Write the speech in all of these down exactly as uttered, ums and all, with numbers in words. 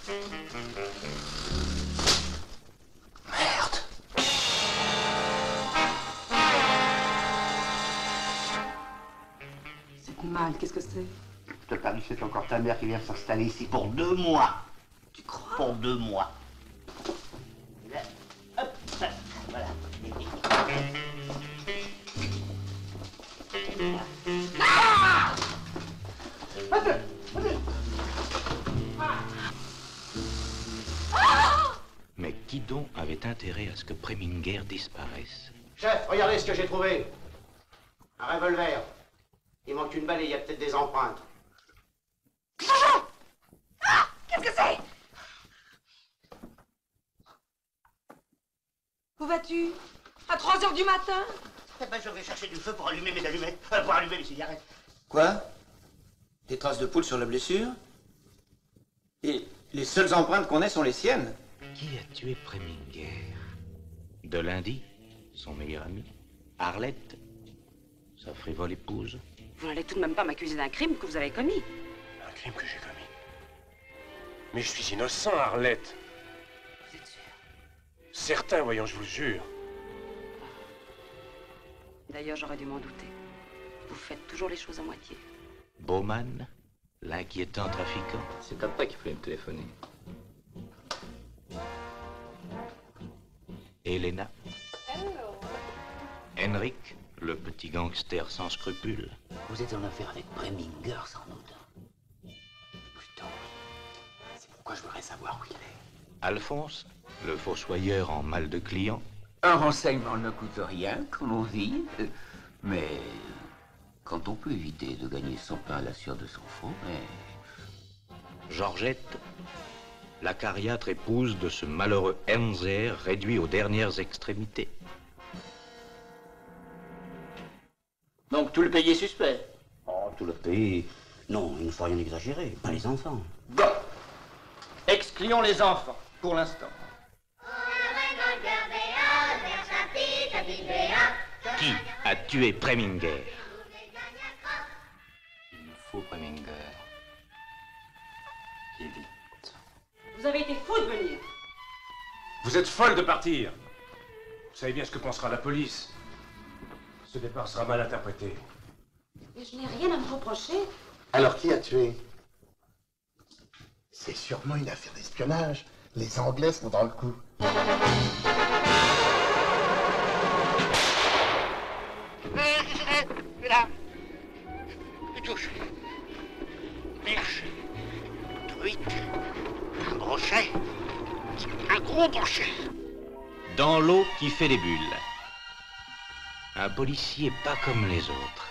Merde. C'est mal, qu'est-ce que c'est? Je te parie que c'est encore ta mère qui vient s'installer ici pour deux mois. Tu crois? Pour deux mois. Et là, hop, ça, voilà. Ah! Mais qui donc avait intérêt à ce que Preminger disparaisse? Chef, regardez ce que j'ai trouvé. Un revolver. Il manque une balle et il y a peut-être des empreintes. Ah! Qu'est-ce que c'est? Où vas-tu? À trois heures du matin? Eh ben, je vais chercher du feu pour allumer mes allumettes, euh, pour allumer mes cigarettes. Quoi? Des traces de poule sur la blessure? Et les seules empreintes qu'on ait sont les siennes? Qui a tué Preminger? De lundi, son meilleur ami? Arlette, sa frivole épouse? Vous n'allez tout de même pas m'accuser d'un crime que vous avez commis. Un crime que j'ai commis. Mais je suis innocent, Arlette. Vous êtes sûr? Certain, voyons, je vous le jure. D'ailleurs, j'aurais dû m'en douter. Vous faites toujours les choses à moitié. Bowman, l'inquiétant trafiquant? C'est après qu'il fallait me téléphoner. Elena? Henrik, le petit gangster sans scrupules? Vous êtes en affaire avec Preminger, sans doute. Plutôt, c'est pourquoi je voudrais savoir où il est. Alphonse, le fossoyeur en mal de client? Un renseignement ne coûte rien, comme on dit. euh, Mais quand on peut éviter de gagner son pain à la sueur de son front, mais... Georgette, la cariâtre épouse de ce malheureux Ernzer réduit aux dernières extrémités. Donc tout le pays est suspect? Oh, tout le pays... Non, il ne faut rien exagérer, pas les enfants. Bon. Excluons les enfants, pour l'instant. Qui a tué Preminger? Il me faut Preminger. Et vite. Vous avez été fou de venir. Vous êtes folle de partir. Vous savez bien ce que pensera la police. Ce départ sera mal interprété. Mais je n'ai rien à me reprocher. Alors qui a tué? C'est sûrement une affaire d'espionnage. Les Anglais sont dans le coup. Là, je touche. Perche, truite, un brochet, un gros brochet. Dans l'eau qui fait des bulles. Un policier pas comme les autres.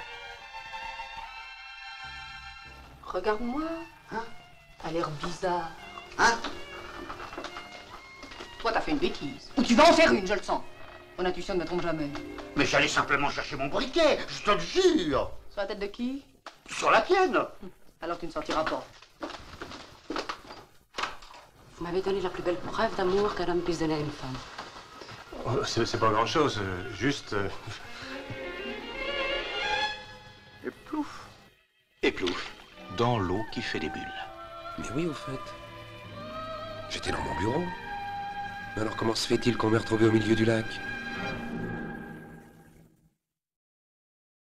Regarde-moi. Hein? T'as l'air bizarre. Hein? Toi, t'as fait une bêtise. Ou tu vas en faire une, je le sens. Mon intuition ne me trompe jamais. Mais j'allais simplement chercher mon briquet, je te le jure. Sur la tête de qui? Sur la tienne. Alors tu ne sortiras pas. Vous m'avez donné la plus belle preuve d'amour qu'un homme puisse donner à une femme. Oh, c'est c'est pas grand-chose, euh, juste... euh, Et plouf. Et plouf. Dans l'eau qui fait des bulles. Mais oui, au fait. J'étais dans mon bureau. Mais alors comment se fait-il qu'on m'ait retrouvé au milieu du lac?